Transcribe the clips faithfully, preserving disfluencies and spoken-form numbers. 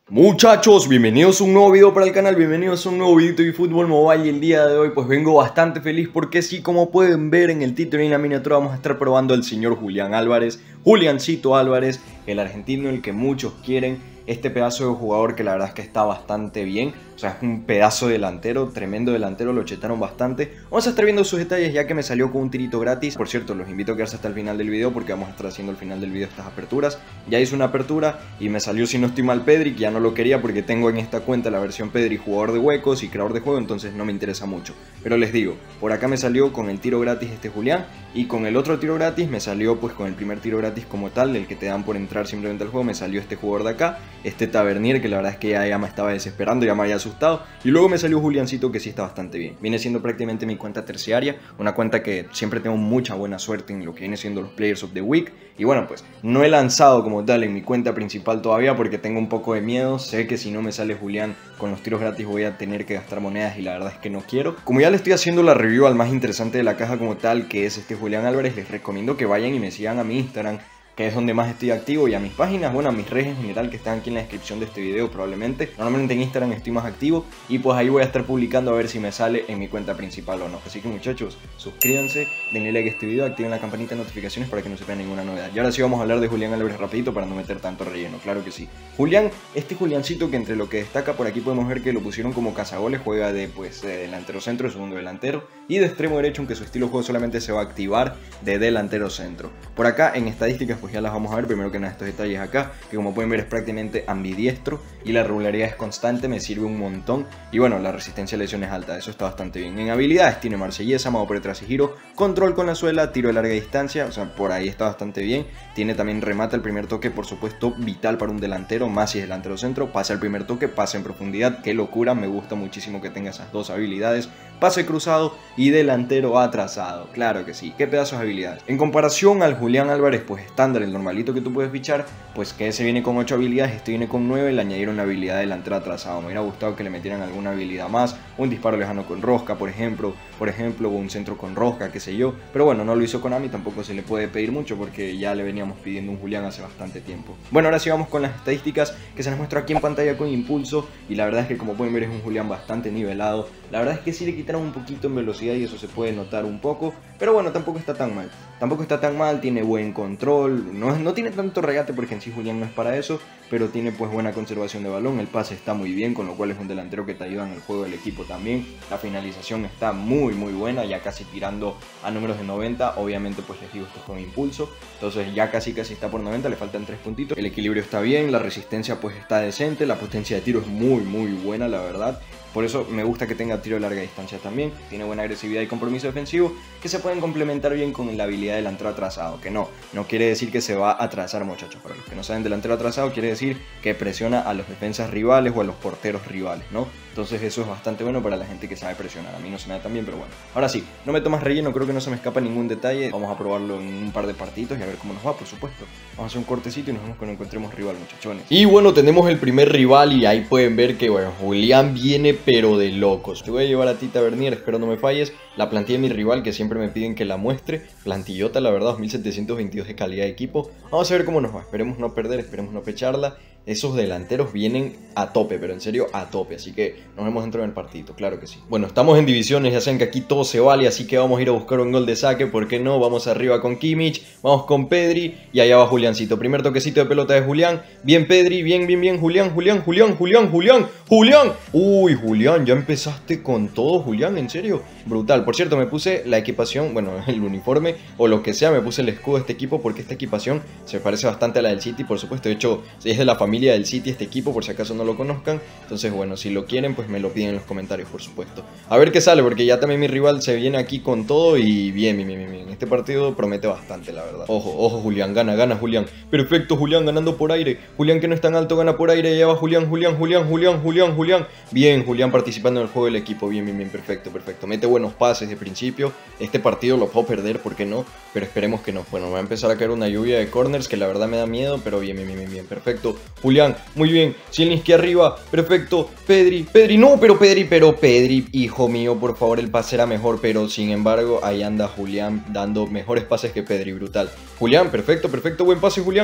Muchachos, bienvenidos a un nuevo video para el canal, bienvenidos a un nuevo video de Fútbol Mobile. Y el día de hoy pues vengo bastante feliz porque sí, como pueden ver en el título y en la miniatura, vamos a estar probando al señor Julián Álvarez, Juliancito Álvarez, el argentino, el que muchos quieren. Este pedazo de jugador que la verdad es que está bastante bien. O sea, es un pedazo delantero, tremendo delantero, lo chetaron bastante. Vamos a estar viendo sus detalles ya que me salió con un tirito gratis. Por cierto, los invito a quedarse hasta el final del video porque vamos a estar haciendo al final del video estas aperturas. Ya hice una apertura y me salió, si no estoy mal, Pedri, que ya no lo quería porque tengo en esta cuenta la versión Pedri jugador de huecos y creador de juego, entonces no me interesa mucho. Pero les digo, por acá me salió con el tiro gratis este Julián y con el otro tiro gratis me salió pues con el primer tiro gratis como tal, el que te dan por entrar simplemente al juego, me salió este jugador de acá, este Tavernier, que la verdad es que ya, ya me estaba desesperando, ya me había asustado. Y luego me salió Juliancito, que sí está bastante bien. Viene siendo prácticamente mi cuenta terciaria, una cuenta que siempre tengo mucha buena suerte en lo que viene siendo los Players of the Week. Y bueno, pues no he lanzado como tal en mi cuenta principal todavía porque tengo un poco de miedo. Sé que si no me sale Julián con los tiros gratis voy a tener que gastar monedas y la verdad es que no quiero. Como ya le estoy haciendo la review al más interesante de la caja como tal, que es este Julián Álvarez, les recomiendo que vayan y me sigan a mi Instagram, que es donde más estoy activo, y a mis páginas, bueno, a mis redes en general que están aquí en la descripción de este video probablemente. Normalmente en Instagram estoy más activo y pues ahí voy a estar publicando a ver si me sale en mi cuenta principal o no. Así que muchachos, suscríbanse, denle like a este video, activen la campanita de notificaciones para que no se vean ninguna novedad. Y ahora sí vamos a hablar de Julián Álvarez rapidito para no meter tanto relleno, claro que sí. Julián, este Juliancito que entre lo que destaca por aquí podemos ver que lo pusieron como cazagoles, juega de pues de delantero centro, de segundo delantero y de extremo derecho, aunque su estilo de juego solamente se va a activar de delantero centro. Por acá en estadísticas pues ya las vamos a ver. Primero que nada estos detalles acá, que como pueden ver es prácticamente ambidiestro y la regularidad es constante, me sirve un montón. Y bueno, la resistencia a lesiones es alta, eso está bastante bien. En habilidades tiene marsellesa, mago por detrás y giro, control con la suela, tiro de larga distancia, o sea, por ahí está bastante bien. Tiene también remate al primer toque, por supuesto, vital para un delantero, más si es delantero centro. Pase al primer toque, pase en profundidad, qué locura, me gusta muchísimo que tenga esas dos habilidades. Pase cruzado y delantero atrasado, claro que sí, qué pedazos de habilidades. En comparación al Julián Álvarez, pues estándar, el normalito que tú puedes fichar, pues que ese viene con ocho habilidades, este viene con nueve, le añadieron la habilidad de delantero atrasado. Me hubiera gustado que le metieran alguna habilidad más, un disparo lejano con rosca, por ejemplo, por ejemplo, o un centro con rosca, qué sé yo. Pero bueno, no lo hizo Konami, tampoco se le puede pedir mucho porque ya le veníamos pidiendo un Julián hace bastante tiempo. Bueno, ahora sí vamos con las estadísticas que se nos muestra aquí en pantalla con impulso, y la verdad es que como pueden ver es un Julián bastante nivelado. La verdad es que sí le quitaron un poquito en velocidad y eso se puede notar un poco, pero bueno, tampoco está tan mal. Tampoco está tan mal, tiene buen control, no, no tiene tanto regate porque en sí Julián no es para eso, pero tiene pues buena conservación de balón, el pase está muy bien, con lo cual es un delantero que te ayuda en el juego del equipo también. La finalización está muy muy buena, ya casi tirando a números de noventa, obviamente pues les digo esto es con impulso, entonces ya casi casi está por noventa, le faltan tres puntitos. El equilibrio está bien, la resistencia pues está decente, la potencia de tiro es muy muy buena la verdad. Por eso me gusta que tenga tiro de larga distancia también, tiene buena agresividad y compromiso defensivo que se pueden complementar bien con la habilidad de delantero atrasado, que no, no quiere decir que se va a atrasar muchachos, para los que no saben, delantero atrasado quiere decir que presiona a los defensas rivales o a los porteros rivales, ¿no? Entonces eso es bastante bueno para la gente que sabe presionar, a mí no se me da tan bien, pero bueno. Ahora sí, no me tomas relleno, creo que no se me escapa ningún detalle, vamos a probarlo en un par de partidos y a ver cómo nos va, por supuesto. Vamos a hacer un cortecito y nos vemos cuando encontremos rival, muchachones. Y bueno, tenemos el primer rival y ahí pueden ver que bueno, Julián viene pero de locos. Te voy a llevar a ti Tavernier, espero no me falles. La plantilla de mi rival que siempre me piden que la muestre, plantillota la verdad, dos mil setecientos veintidós de calidad de equipo. Vamos a ver cómo nos va, esperemos no perder, esperemos no pecharla. Esos delanteros vienen a tope, pero en serio a tope, así que nos vemos dentro del partido, claro que sí. Bueno, estamos en divisiones, ya saben que aquí todo se vale, así que vamos a ir a buscar un gol de saque, ¿por qué no? Vamos arriba con Kimmich, vamos con Pedri y allá va Juliancito. Primer toquecito de pelota de Julián, bien Pedri, bien, bien, bien, Julián, Julián, Julián, Julián, Julián, Julián. Uy, Julián, ya empezaste con todo, Julián, en serio, brutal. Por cierto, me puse la equipación, bueno, el uniforme o lo que sea, me puse el escudo de este equipo porque esta equipación se parece bastante a la del City, por supuesto, de hecho, es de la familia del City este equipo, por si acaso no lo conozcan. Entonces bueno, si lo quieren pues me lo piden en los comentarios, por supuesto. A ver qué sale, porque ya también mi rival se viene aquí con todo y bien, bien, bien, bien. Este partido promete bastante, la verdad. Ojo, ojo Julián, gana, gana Julián. Perfecto Julián, ganando por aire. Julián que no es tan alto, gana por aire. Ya va Julián, Julián, Julián, Julián, Julián, Julián. Bien, Julián participando en el juego del equipo. Bien, bien, bien, perfecto, perfecto. Mete buenos pases de principio. Este partido lo puedo perder, ¿por qué no? Pero esperemos que no. Bueno, va a empezar a caer una lluvia de corners que la verdad me da miedo, pero bien, bien, bien, bien, bien. Perfecto. Julián, muy bien. Zielinski arriba, perfecto. Pedri, Pedri, no, pero Pedri, pero Pedri, hijo mío, por favor, el pase era mejor, pero sin embargo, ahí anda Julián dando mejores pases que Pedri, brutal. Julián, perfecto, perfecto, buen pase, Julián.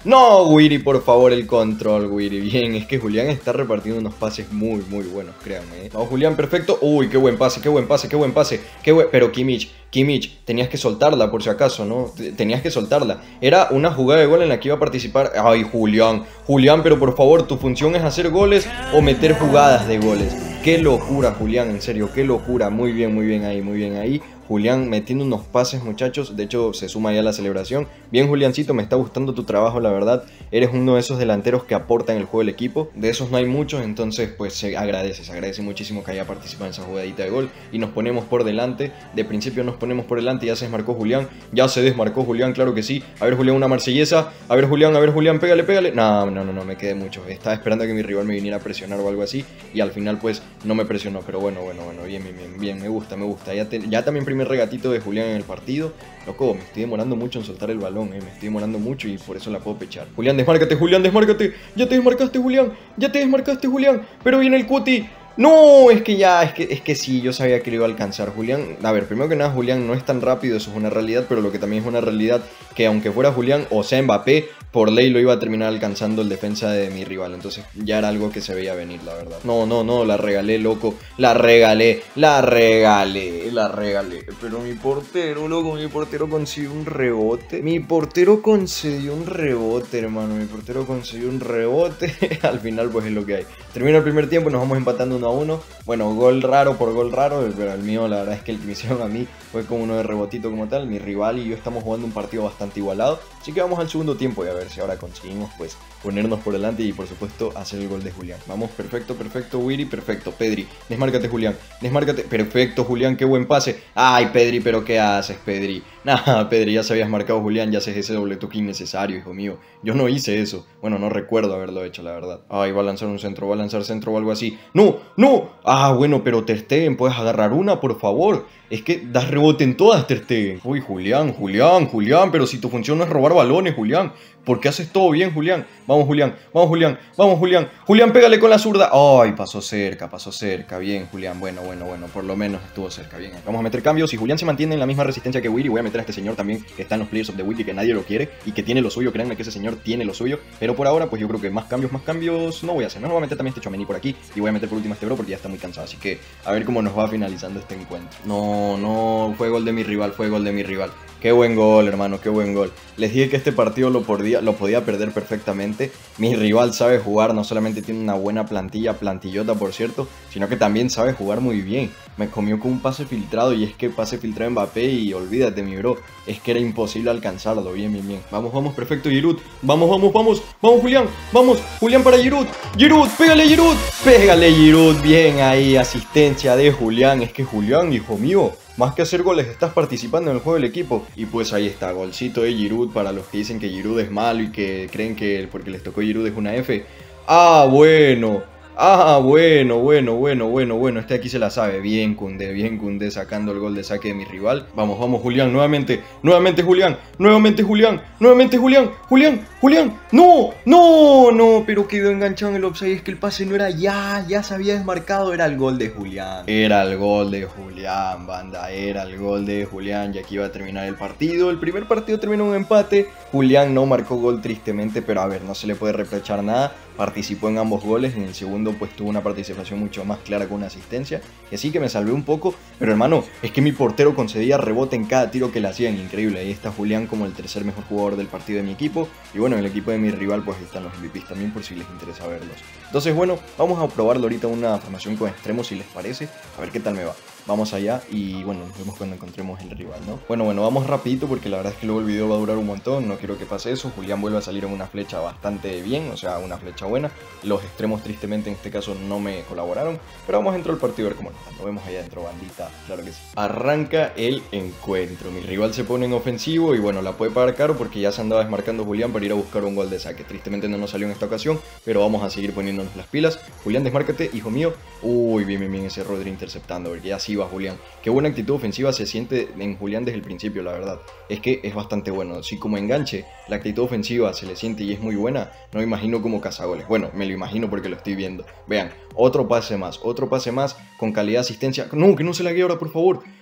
No, Wiri, por favor, el control, Wiri. Bien, es que Julián está repartiendo unos pases muy, muy buenos, créanme, ¿eh? Vamos, Julián, perfecto. Uy, qué buen pase, qué buen pase, qué buen pase. Qué buen... Pero Kimmich, Kimmich, tenías que soltarla por si acaso, ¿no? Tenías que soltarla. Era una jugada de gol en la que iba a participar. Ay, Julián, Julián, pero por favor, tu función es hacer goles o meter jugadas de goles. Qué locura, Julián, en serio, qué locura. Muy bien, muy bien ahí, muy bien ahí. Julián metiendo unos pases, muchachos. De hecho, se suma ya la celebración. Bien, Juliancito, me está gustando tu trabajo, la verdad. Eres uno de esos delanteros que aportan el juego del equipo. De esos no hay muchos, entonces pues se agradece. Se agradece muchísimo que haya participado en esa jugadita de gol. Y nos ponemos por delante. De principio nos ponemos por delante. Ya se desmarcó Julián. Ya se desmarcó Julián, claro que sí. A ver, Julián, una marsellesa. A ver, Julián, a ver, Julián, pégale, pégale. No, no, no, no, me quedé mucho. Estaba esperando a que mi rival me viniera a presionar o algo así. Y al final pues no me presionó. Pero bueno, bueno, bueno, bien, bien, bien, bien. Me gusta, me gusta. Ya, te, ya también primer regatito de Julián en el partido. Loco, me estoy demorando mucho en soltar el balón, eh. Me estoy demorando mucho y por eso la puedo pechar. Julián, desmárcate, Julián, desmárcate. Ya te desmarcaste, Julián. Ya te desmarcaste, Julián. Pero viene el cuti. No, es que ya, es que, es que sí, yo sabía que lo iba a alcanzar Julián. A ver, primero que nada, Julián no es tan rápido, eso es una realidad. Pero lo que también es una realidad, que aunque fuera Julián o sea Mbappé, por ley lo iba a terminar alcanzando el defensa de mi rival. Entonces ya era algo que se veía venir, la verdad. No, no, no, la regalé, loco. La regalé, la regalé, la regalé. Pero mi portero, loco, mi portero consiguió un rebote. Mi portero concedió un rebote, hermano. Mi portero concedió un rebote. Al final, pues es lo que hay. Termina el primer tiempo y nos vamos empatando uno a uno. Bueno, gol raro por gol raro. Pero el mío, la verdad es que el que me hicieron a mí fue como uno de rebotito como tal. Mi rival y yo estamos jugando un partido bastante igualado. Así que vamos al segundo tiempo y a ver si ahora conseguimos pues ponernos por delante y por supuesto hacer el gol de Julián. Vamos, perfecto, perfecto, Wiri, perfecto. Pedri, desmárcate, Julián, desmárcate. Perfecto, Julián, qué buen pase. Ay, Pedri, pero ¿qué haces, Pedri? Nah, Pedri, ya se habías marcado, Julián, ya haces ese doble toque innecesario, hijo mío. Yo no hice eso. Bueno, no recuerdo haberlo hecho, la verdad. Ay, va a lanzar un centro, va a lanzar centro o algo así. ¡No! ¡No! Ah, bueno, pero Ter Stegen, ¿puedes agarrar una, por favor? Es que das rebote en todas, Ter Stegen. Uy, Julián, Julián, Julián, pero si tu función no es robar balones, Julián. ¿Por qué haces todo bien, Julián? Vamos, Julián, vamos, Julián, vamos, Julián. Julián, pégale con la zurda. Ay, pasó cerca, pasó cerca. Bien, Julián, bueno, bueno, bueno. Por lo menos estuvo cerca, bien. Vamos a meter cambios. Si Julián se mantiene en la misma resistencia que Wiri, voy a meter a este señor también, que está en los Players of the Week y que nadie lo quiere y que tiene lo suyo. Créanme que ese señor tiene lo suyo. Pero por ahora, pues yo creo que más cambios, más cambios no voy a hacer. No voy a meter también este Tchouaméni por aquí y voy a meter por último a este bro porque ya está muy cansado. Así que a ver cómo nos va finalizando este encuentro. No, no, fue gol de mi rival, fue gol de mi rival. Qué buen gol, hermano, qué buen gol. Les dije que este partido lo podía, lo podía perder perfectamente. Mi rival sabe jugar, no solamente tiene una buena plantilla, plantillota por cierto, sino que también sabe jugar muy bien. Me comió con un pase filtrado y es que pase filtrado Mbappé y olvídate, mi bro. Es que era imposible alcanzarlo, bien, bien, bien. Vamos, vamos, perfecto, Giroud. Vamos, vamos, vamos, vamos, Julián. Vamos, Julián para Giroud. Giroud, pégale, Giroud. Pégale, Giroud. Bien ahí, asistencia de Julián. Es que Julián, hijo mío, más que hacer goles, estás participando en el juego del equipo. Y pues ahí está, golcito de Giroud para los que dicen que Giroud es malo y que creen que porque les tocó Giroud es una F. Ah, bueno. Ah, bueno, bueno, bueno, bueno, bueno. Este aquí se la sabe. Bien, Koundé, bien, Koundé sacando el gol de saque de mi rival. Vamos, vamos, Julián, nuevamente. Nuevamente, Julián. Nuevamente, Julián. Nuevamente, Julián. Julián, Julián. No, no, no. Pero quedó enganchado en el offside. Es que el pase no era ya. Ya se había desmarcado. Era el gol de Julián. Era el gol de Julián, banda. Era el gol de Julián. Y aquí iba a terminar el partido. El primer partido terminó un empate. Julián no marcó gol tristemente. Pero a ver, no se le puede reprochar nada. Participó en ambos goles. En el segundo pues tuvo una participación mucho más clara con una asistencia. Que sí que me salvé un poco. Pero hermano, es que mi portero concedía rebote en cada tiro que le hacían. Increíble. Ahí está Julián como el tercer mejor jugador del partido de mi equipo. Y bueno, en el equipo de mi rival pues están los M V Ps también por si les interesa verlos. Entonces bueno, vamos a probarlo ahorita una formación con extremos si les parece. A ver qué tal me va. Vamos allá y bueno, nos vemos cuando encontremos el rival, ¿no? Bueno, bueno, vamos rapidito porque la verdad es que luego el video va a durar un montón. No quiero que pase eso. Julián vuelve a salir en una flecha bastante bien, o sea, una flecha buena. Los extremos tristemente en este caso no me colaboraron. Pero vamos dentro del partido a ver cómo nos va. Nos vemos allá adentro, bandita, claro que sí. Arranca el encuentro. Mi rival se pone en ofensivo y bueno, la puede pagar caro porque ya se andaba desmarcando Julián para ir a buscar un gol de saque. Tristemente no nos salió en esta ocasión, pero vamos a seguir poniéndonos las pilas. Julián, desmárcate, hijo mío. Uy, bien, bien, bien ese Rodri interceptando, porque ya sí va Julián. Qué buena actitud ofensiva se siente en Julián desde el principio, la verdad. Es que es bastante bueno. Si como enganche la actitud ofensiva se le siente y es muy buena, no me imagino como cazagoles. Bueno, me lo imagino porque lo estoy viendo. Vean, otro pase más, otro pase más con calidad de asistencia. No, que no se lague ahora, por favor.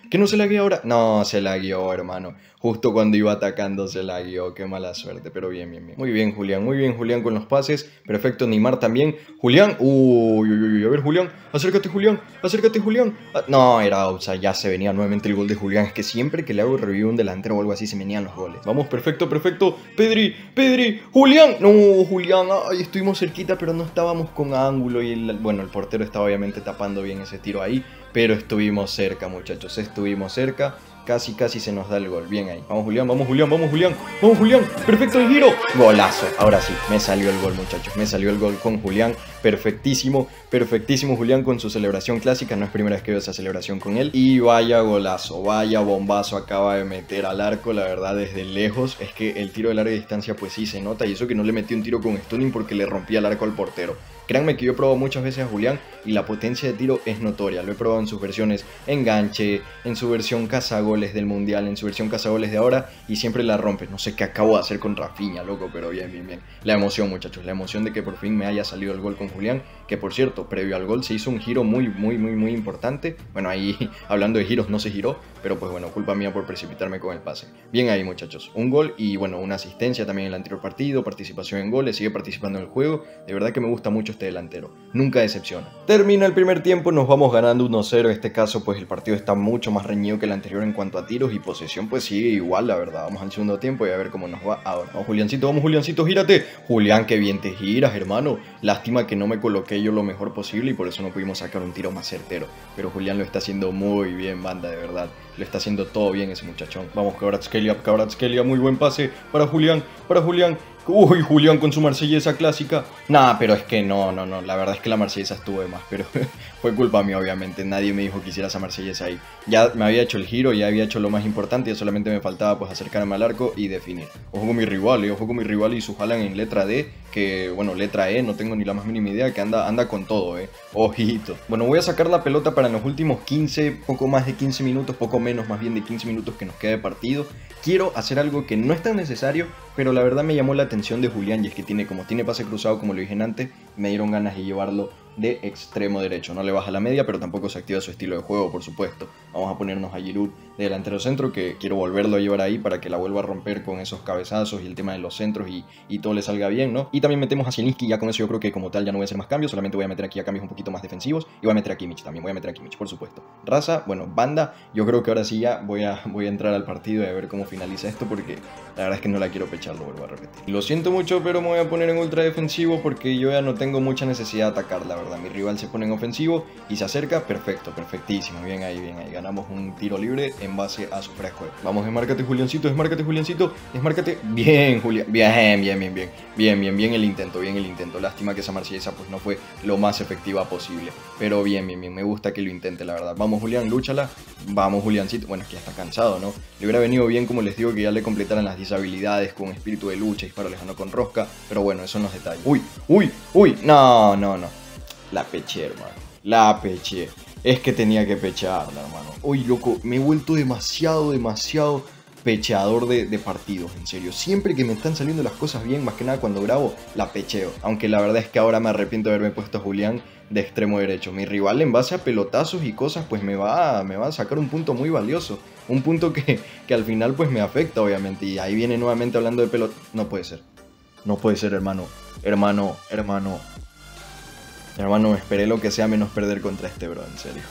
¿Que no se la guió ahora? No, se la guió, hermano. Justo cuando iba atacando se la guió. Qué mala suerte, pero bien, bien, bien. Muy bien, Julián. Muy bien, Julián, con los pases. Perfecto, Neymar también. Julián. Uy, uy, uy. A ver, Julián. Acércate, Julián. Acércate, Julián. Ah, no, era outside. Ya se venía nuevamente el gol de Julián. Es que siempre que le hago review a un delantero o algo así se venían los goles. Vamos, perfecto, perfecto. Pedri, Pedri. Julián. No, Julián. Ay, estuvimos cerquita, pero no estábamos con ángulo. Y el, bueno, el portero estaba obviamente tapando bien ese tiro ahí. Pero estuvimos cerca, muchachos. Estuvimos cerca. Casi, casi se nos da el gol. Bien ahí. Vamos, Julián, vamos, Julián, vamos, Julián. Vamos, Julián. Perfecto el giro. Golazo. Ahora sí, me salió el gol, muchachos. Me salió el gol con Julián. Perfectísimo, perfectísimo Julián con su celebración clásica. No es primera vez que veo esa celebración con él. Y vaya golazo, vaya bombazo acaba de meter al arco. La verdad, desde lejos. Es que el tiro de larga distancia pues sí se nota. Y eso que no le metí un tiro con stunning porque le rompía el arco al portero. Créanme que yo he probado muchas veces a Julián y la potencia de tiro es notoria. Lo he probado en sus versiones enganche, en su versión cazagoles del mundial, en su versión cazagoles de ahora y siempre la rompe. No sé qué acabo de hacer con Rafinha, loco, pero bien, bien, bien. La emoción, muchachos, la emoción de que por fin me haya salido el gol con Julián, que por cierto, previo al gol se hizo un giro muy, muy, muy, muy importante. Bueno, ahí hablando de giros no se giró, pero pues bueno, culpa mía por precipitarme con el pase. Bien ahí, muchachos, un gol y bueno, una asistencia también en el anterior partido, participación en goles, sigue participando en el juego. De verdad que me gusta mucho este delantero, nunca decepciona. Termina el primer tiempo, nos vamos ganando uno cero. En este caso pues el partido está mucho más reñido que el anterior en cuanto a tiros y posesión pues sigue igual, la verdad. Vamos al segundo tiempo y a ver cómo nos va ahora. Vamos, Juliancito, vamos, Juliancito, gírate. Julián, qué bien te giras, hermano. Lástima que no me coloqué yo lo mejor posible y por eso no pudimos sacar un tiro más certero, pero Julián lo está haciendo muy bien, banda, de verdad. Lo está haciendo todo bien ese muchachón. Vamos, Kvaratskhelia, Kvaratskhelia, muy buen pase para Julián, para Julián. Uy, Julián con su marsellesa clásica. Nah, pero es que no, no, no. La verdad es que la marsellesa estuvo de más, pero fue culpa mía, obviamente. Nadie me dijo que hiciera esa marsellesa ahí. Ya me había hecho el giro, ya había hecho lo más importante. Ya solamente me faltaba pues acercarme al arco y definir. Ojo con mi rival, eh, ojo con mi rival y su Haaland en letra D. Que, bueno, letra E, no tengo ni la más mínima idea. Que anda, anda con todo, eh. Ojito. Bueno, voy a sacar la pelota para en los últimos quince, poco más de quince minutos, poco menos más bien de quince minutos que nos queda de partido. Quiero hacer algo que no es tan necesario, pero la verdad me llamó la atención de Julián y es que tiene, como tiene pase cruzado, como lo dije antes, me dieron ganas de llevarlo de extremo derecho. No le baja la media, pero tampoco se activa su estilo de juego, por supuesto. Vamos a ponernos a Giroud de delantero centro, que quiero volverlo a llevar ahí para que la vuelva a romper con esos cabezazos y el tema de los centros y, y todo le salga bien, ¿no? Y también metemos a Zielinski, ya con eso yo creo que como tal ya no voy a hacer más cambios, solamente voy a meter aquí a cambios un poquito más defensivos y voy a meter a Kimmich también, voy a meter a Kimmich, por supuesto. Raza, bueno, banda, yo creo que ahora sí ya voy a, voy a entrar al partido y a ver cómo finaliza esto porque la verdad es que no la quiero pechar, lo vuelvo a repetir. Lo siento mucho, pero me voy a poner en ultra defensivo porque yo ya no tengo mucha necesidad de atacar, la verdad. Mi rival se pone en ofensivo y se acerca, perfecto, perfectísimo, bien ahí, bien ahí. Ganamos un tiro libre en base a su fresco. Vamos, desmárcate, Juliancito, desmárcate, Juliancito, desmárcate. Bien, Julián, bien, bien, bien, bien, bien, bien, bien el intento, bien el intento. Lástima que esa marsellesa pues no fue lo más efectiva posible, pero bien, bien, bien, me gusta que lo intente, la verdad. Vamos, Julián, lúchala. Vamos, Juliancito, bueno, es que ya está cansado, ¿no? Le hubiera venido bien, como les digo, que ya le completaran las diez habilidades con espíritu de lucha, disparo lejano con rosca, pero bueno, eso no es detalle. Uy, uy, uy, no, no, no. La peché, hermano. La peché. Es que tenía que pecharla, hermano. Uy, loco, me he vuelto demasiado, demasiado pecheador de, de partidos, en serio. Siempre que me están saliendo las cosas bien, más que nada cuando grabo, la pecheo. Aunque la verdad es que ahora me arrepiento de haberme puesto a Julián de extremo derecho. Mi rival en base a pelotazos y cosas, pues me va, me va a sacar un punto muy valioso. Un punto que, que al final pues me afecta, obviamente. Y ahí viene nuevamente hablando de pelot... No puede ser. No puede ser, hermano. Hermano, hermano. Hermano, me esperé lo que sea menos perder contra este bro, en serio.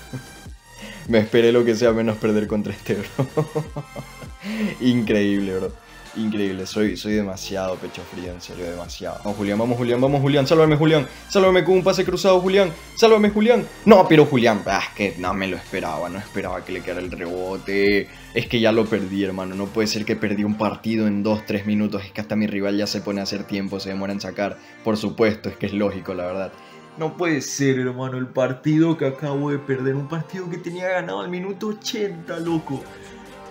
Me esperé lo que sea menos perder contra este bro. Increíble, bro. Increíble, soy, soy demasiado pecho frío, en serio, demasiado. Vamos, Julián, vamos, Julián, vamos, Julián. Sálvame, Julián. Sálvame con un pase cruzado, Julián. Sálvame, Julián. No, pero Julián, ah, es que no me lo esperaba. No esperaba que le quedara el rebote. Es que ya lo perdí, hermano. No puede ser que perdí un partido en dos, tres minutos. Es que hasta mi rival ya se pone a hacer tiempo, se demora en sacar. Por supuesto, es que es lógico, la verdad. No puede ser, hermano, el partido que acabo de perder. Un partido que tenía ganado al minuto ochenta, loco.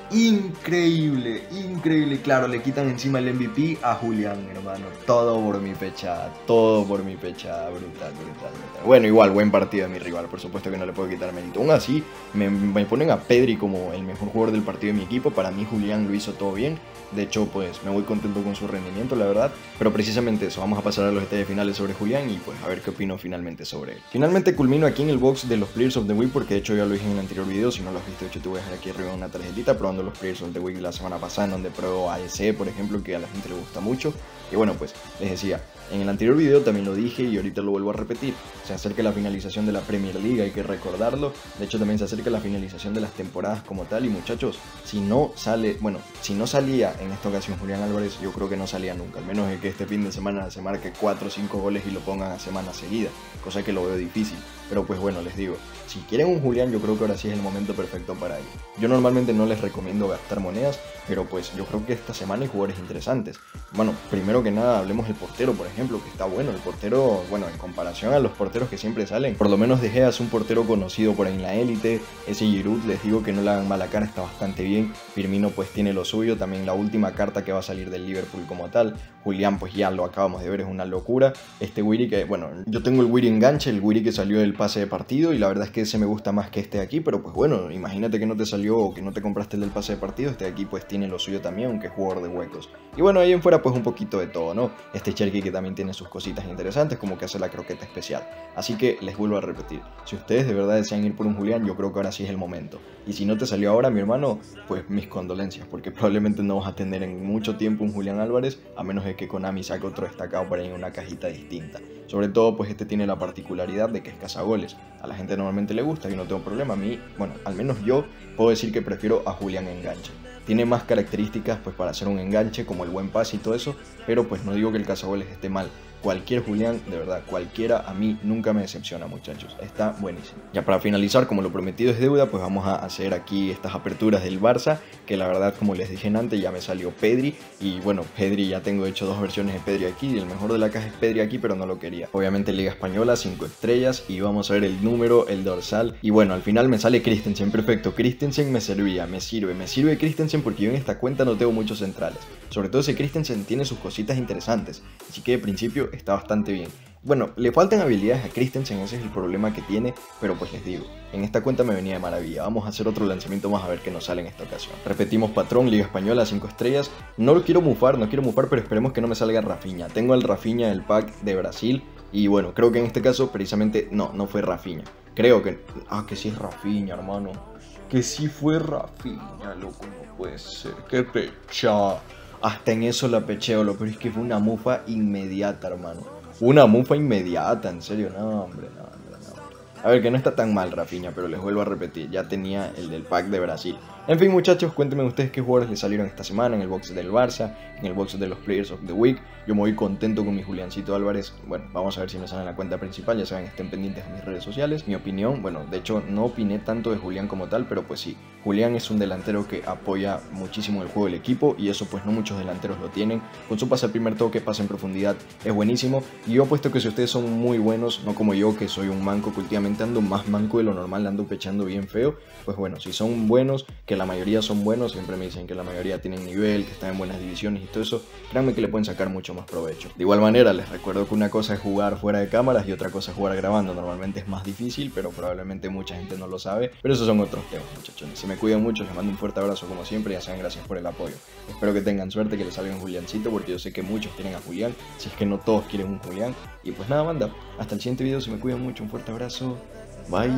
increíble, increíble. Claro, le quitan encima el M V P a Julián, hermano. Todo por mi pechada, todo por mi pechada. Brutal, brutal, brutal. Bueno, igual, buen partido de mi rival. Por supuesto que no le puedo quitar mérito. Aún así, me, me ponen a Pedri como el mejor jugador del partido de mi equipo. Para mí, Julián lo hizo todo bien. De hecho, pues me voy contento con su rendimiento, la verdad. Pero precisamente eso, vamos a pasar a los detalles finales sobre Julián y pues a ver qué opino finalmente sobre él. Finalmente culmino aquí en el box de los Players of the Week, porque de hecho ya lo dije en el anterior video. Si no lo has visto, de hecho te voy a dejar aquí arriba una tarjetita probando los Players of the Week de la semana pasada, en donde pruebo A D C, por ejemplo, que a la gente le gusta mucho. Y bueno, pues les decía, en el anterior video también lo dije y ahorita lo vuelvo a repetir. Se acerca la finalización de la Premier League, hay que recordarlo. De hecho también se acerca la finalización de las temporadas como tal. Y muchachos, si no sale, bueno, si no salía en esta ocasión Julián Álvarez, yo creo que no salía nunca. Al menos de que este fin de semana se marque cuatro o cinco goles y lo pongan a semana seguida, cosa que lo veo difícil. Pero pues bueno, les digo, si quieren un Julián, yo creo que ahora sí es el momento perfecto para ello. Yo normalmente no les recomiendo gastar monedas, pero pues yo creo que esta semana hay jugadores interesantes. Bueno, primero que nada hablemos del portero, por ejemplo, que está bueno. El portero, bueno, en comparación a los porteros que siempre salen, por lo menos De Gea es un portero conocido por ahí en la élite. Ese Giroud, les digo que no le hagan mala cara, está bastante bien. Firmino pues tiene lo suyo, también la última carta que va a salir del Liverpool como tal. Julián pues ya lo acabamos de ver, es una locura. Este Wiri que, bueno, yo tengo el Wiri enganche, el Wiri que salió del pase de partido, y la verdad es que ese me gusta más que este de aquí, pero pues bueno, imagínate que no te salió o que no te compraste el del pase de partido. Este de aquí pues tiene lo suyo también, aunque es jugador de huecos. Y bueno, ahí en fuera pues un poquito de todo, ¿no? Este Cherky que también tiene sus cositas interesantes, como que hace la croqueta especial. Así que les vuelvo a repetir, si ustedes de verdad desean ir por un Julián, yo creo que ahora sí es el momento. Y si no te salió ahora, mi hermano, pues mis condolencias, porque probablemente no vas a tener en mucho tiempo un Julián Álvarez, a menos de que Konami saque otro destacado por ahí en una cajita distinta. Sobre todo pues este tiene la particularidad de que es cazagoles. A la gente normalmente le gusta y no tengo problema. A mí, bueno, al menos yo puedo decir que prefiero a Julián enganche. Tiene más características pues para hacer un enganche, como el buen pase y todo eso, pero pues no digo que el cazagoles esté mal. Cualquier Julián, de verdad, cualquiera, a mí nunca me decepciona, muchachos. Está buenísimo. Ya para finalizar, como lo prometido es deuda, pues vamos a hacer aquí estas aperturas del Barça, que la verdad, como les dije antes, ya me salió Pedri. Y bueno, Pedri, ya tengo hecho dos versiones de Pedri aquí. El mejor de la caja es Pedri aquí, pero no lo quería. Obviamente Liga Española, cinco estrellas. Y vamos a ver el número, el dorsal. Y bueno, al final me sale Christensen, perfecto. Christensen me servía, me sirve. Me sirve Christensen porque yo en esta cuenta no tengo muchos centrales. Sobre todo ese Christensen tiene sus cositas interesantes. Así que de principio está bastante bien. Bueno, le faltan habilidades a Christensen, ese es el problema que tiene, pero pues les digo, en esta cuenta me venía de maravilla. Vamos a hacer otro lanzamiento más a ver qué nos sale en esta ocasión. Repetimos patrón, Liga Española, cinco estrellas. No lo quiero mufar, no quiero mufar, pero esperemos que no me salga Rafinha. Tengo al Rafinha del pack de Brasil y bueno, creo que en este caso precisamente no, no fue Rafinha. Creo que... Ah, que sí es Rafinha, hermano. Que sí fue Rafinha, loco, no puede ser. Qué pechada. Hasta en eso la pecheo, lo pero es que fue una mufa inmediata, hermano. Una mufa inmediata, en serio, no, hombre, no, hombre, no. A ver, que no está tan mal Rafinha, pero les vuelvo a repetir, ya tenía el del pack de Brasil. En fin, muchachos, cuéntenme ustedes qué jugadores les salieron esta semana en el box del Barça, en el box de los Players of the Week. Yo me voy contento con mi Juliancito Álvarez. Bueno, vamos a ver si me sale en la cuenta principal, ya saben, estén pendientes de mis redes sociales. Mi opinión, bueno, de hecho no opiné tanto de Julián como tal, pero pues sí, Julián es un delantero que apoya muchísimo el juego del equipo y eso pues no muchos delanteros lo tienen. Con su pase al primer toque, pase en profundidad, es buenísimo. Y yo apuesto que si ustedes son muy buenos, no como yo que soy un manco, que últimamente ando más manco de lo normal, ando pechando bien feo, pues bueno, si son buenos, que la mayoría son buenos, siempre me dicen que la mayoría tienen nivel, que están en buenas divisiones y todo eso, créanme que le pueden sacar mucho más provecho. De igual manera, les recuerdo que una cosa es jugar fuera de cámaras y otra cosa es jugar grabando. Normalmente es más difícil, pero probablemente mucha gente no lo sabe, pero esos son otros temas, muchachones. Se me cuidan mucho, les mando un fuerte abrazo como siempre, ya saben, gracias por el apoyo. Espero que tengan suerte, que les salga un Juliancito, porque yo sé que muchos quieren a Julián, si es que no todos quieren un Julián. Y pues nada, banda, hasta el siguiente video, se me cuidan mucho, un fuerte abrazo, bye.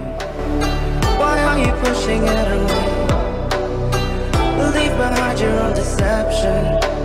Why are you pushing it away? Leave behind your own deception.